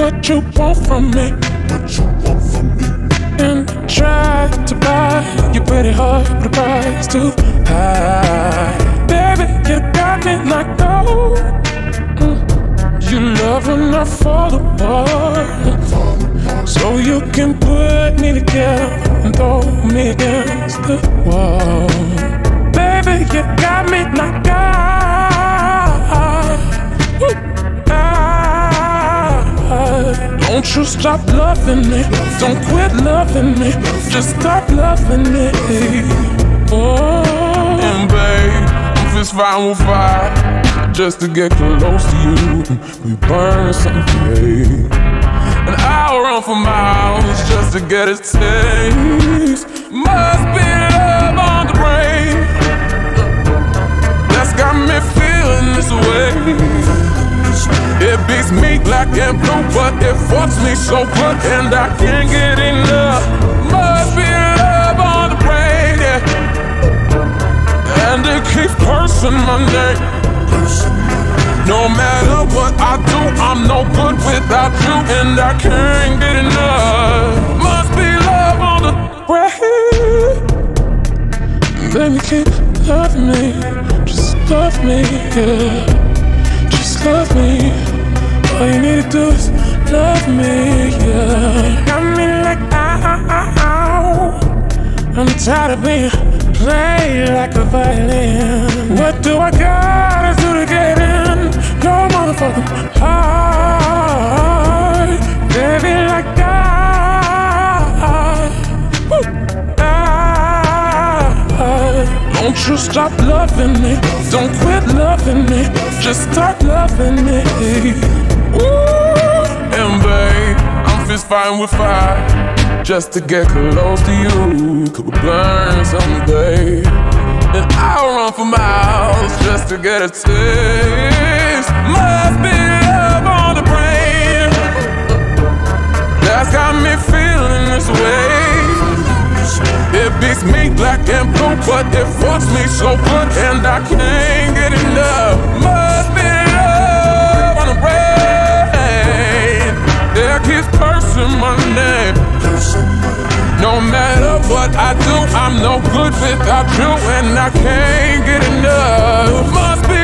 what you want from me. And I tried to buy you pretty hard, but the price too high. Baby, you got me like gold. You love when I fall apart, so you can put me together and throw me against the wall. Baby, you got me like gold. Don't you stop loving me, don't quit loving me, just stop loving me. Oh, and babe, I'm fist fighting with fire just to get close to you. We burn something, and I'll run for miles just to get a taste. Must be love on the brain that's got me feeling this way. It beats me black and blue, but it fucks me so good, and I can't get enough. Must be love on the brain, yeah. And it keeps cursing my name. No matter what I do, I'm no good without you, and I can't get enough. Must be love on the brain. Baby, keep loving me, just love me, yeah. Love me, all you need to do is love me, yeah. Got me like ow. I'm tired of being played like a violin. What do I gotta do to get in your motherfucking heart? Baby, like don't you stop loving me, don't quit loving me, just start loving me. Ooh, and babe, I'm fist fighting with fire just to get close to you. Could we burn someday? And I'll run for miles just to get a taste. Must be love on the brain that's got me feeling this way. It beats me black and blue, but it fucks me so good, and I can't get enough. Must be love on the brain that keeps cursing my name. No matter what I do, I'm no good without you, and I can't get enough. Must be